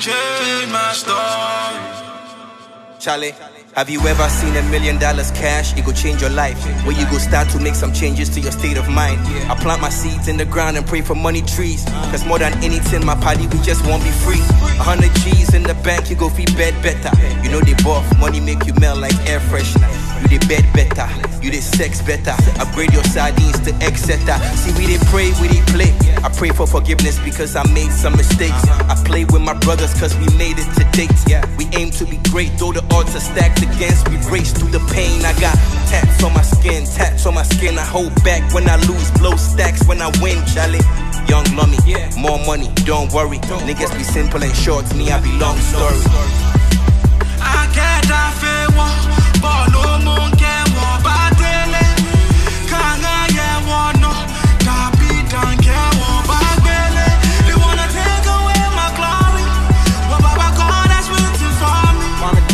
change my story. Charlie, have you ever seen $1 million cash? It go change your life. Where you go start to make some changes to your state of mind. I plant my seeds in the ground and pray for money trees. Cause more than anything, my party, we just won't be free. 100 G's in the bank, you go feed bed better. You know they buff, money make you melt like air freshener. You they bed better, you they sex better. Upgrade your sardines to etc. See, we they pray, we they play. I pray for forgiveness because I made some mistakes. I play with my brothers cause we made it to date. We aim to be great, though the odds are stacked against. We race through the pain. I got tats on my skin, tats on my skin. I hold back when I lose, blow stacks when I win, Charlie. Young lummy, more money, don't worry. Niggas be simple and short, me I be long story. I get that favor, but no one can walk by daily. Can't I get one no? That beat don't care what by daily. They wanna take away my glory, but Baba God has waiting for me.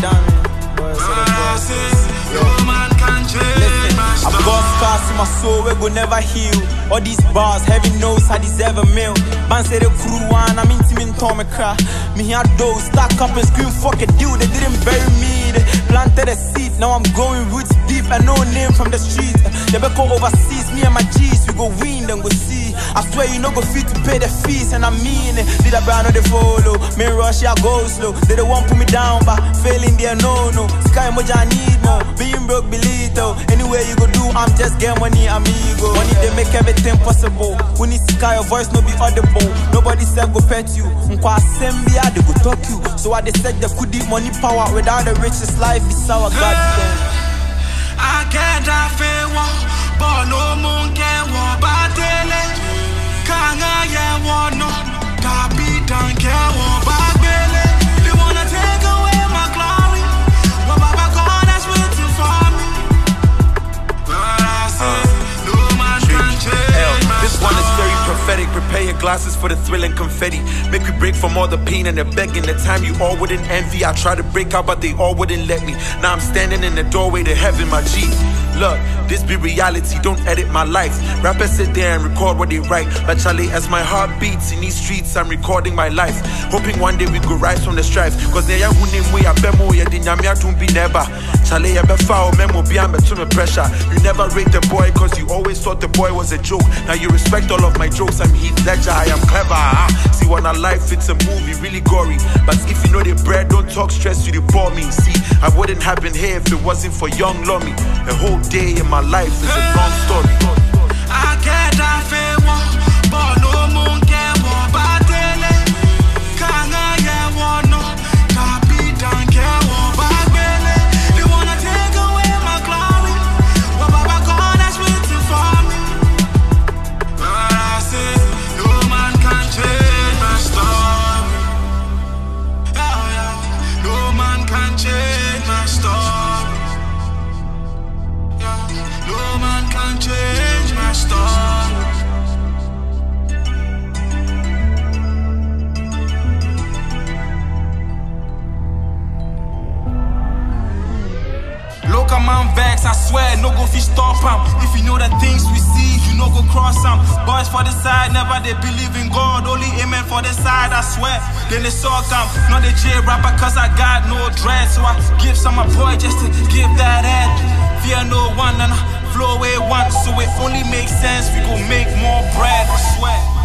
No man can change my story. I've got scars in my soul, we will never heal. All these bars, heaven knows I deserve a meal. Man say the crew one, I'm intimate, Tommy cry. Me here those stack up and scream, fuck a deal. They didn't bury me, they planted a seed. Now I'm growing roots deep and no name from the street. They better go overseas, me and my G's, we go win, then go see. I swear you no go fit to pay the fees, and I mean it. Did I brand or they follow? Me rush, I go slow. They don't want put me down, but failing there, no. Sky emoji, I need more. Being broke, believe though. Anywhere you go do, I'm just get money, amigo. Money, they make everything possible. When it's sky, your voice no be audible. Nobody said go pet you. Nkwa sembia, they go talk you. So I they said they could eat money power. Without the richest life, it's our goddamn. I get that favor, but no one can walk by daily. Can't I get one no? That beat don't care what by daily. They wanna take away my glory, but Baba God has waiting for me. But I say, no man can change my This one is story. very prophetic. Prepare your glasses for the thrill and confetti. Make we break from all the pain and the begging. The time you all wouldn't envy. I tried to break out, but they all wouldn't let me. Now I'm standing in the doorway to heaven, my G. Look, this be reality, don't edit my life. Rappers sit there and record what they write. But Charlie, as my heart beats in these streets, I'm recording my life. Hoping one day we could rise from the strife. Cause they are who name we are bemo, ya dinyamia don't be never. Charlie, I bet foul memo be I'm to pressure. You never rate the boy cause you always thought the boy was a joke. Now you respect all of my jokes, I'm Heath Ledger, I am clever. See when I life it's a movie, really gory. But if you know the bread, don't talk stress, you bore me. See, I wouldn't happen here if it wasn't for young Lummy. The whole day in my life is a long story. I get that favor, but no one can walk by daily. Can't I get one no? That beat don't care what by daily. They wanna take away my glory, but Baba God has waiting for me. But I say, no man can change my story. No man can change my story. No man can change my story. Local man vex, I swear, no go fish stop am. If you know the things we see, you no go cross am. Boys for the side, never they believe in God. Only amen for the side, I swear. Then they suck am. Not the J rapper cause I got no dread. So I give some my boy just to give that head. Fear no one and I flow away once, so it only makes sense. We go make more bread, I swear.